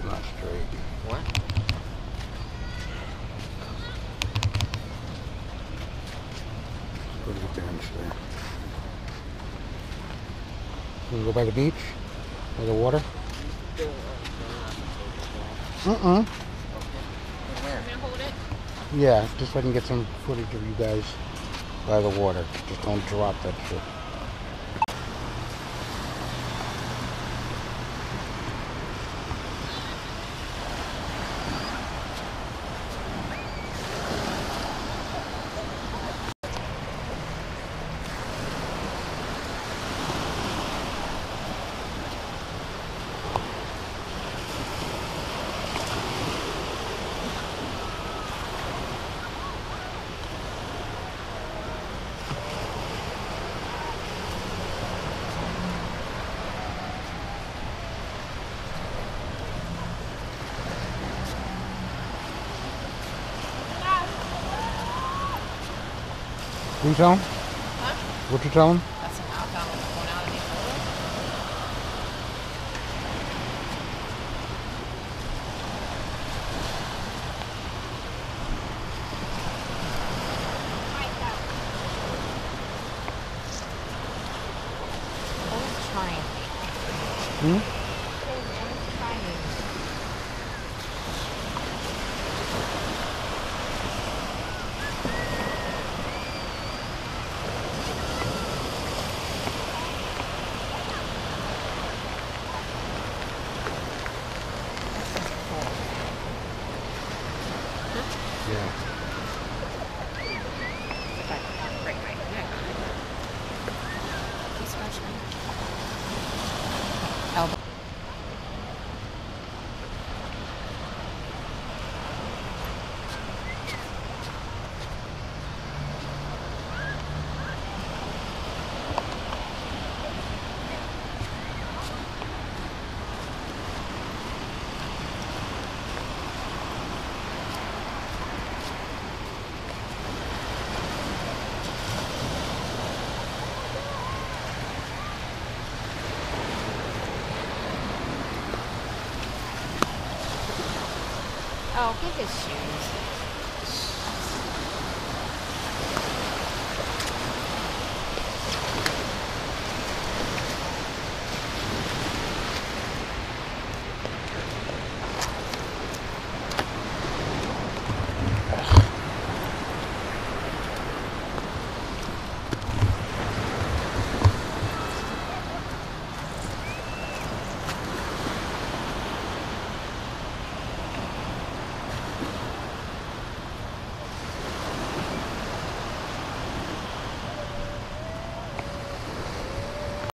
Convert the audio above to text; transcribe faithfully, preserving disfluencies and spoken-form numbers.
not straight. What? Let's go to the bench there. You can go by the beach? By the water? Uh-uh. Yeah, just so I can get some footage of you guys by the water. Just don't drop that shit. What you tell him? Huh? What you tell him? That's an outbound going out of the photo. Always trying. Hmm? Always trying. Yeah. Right, right, yeah. He's scratching. Elbow. Oh, get his shoes.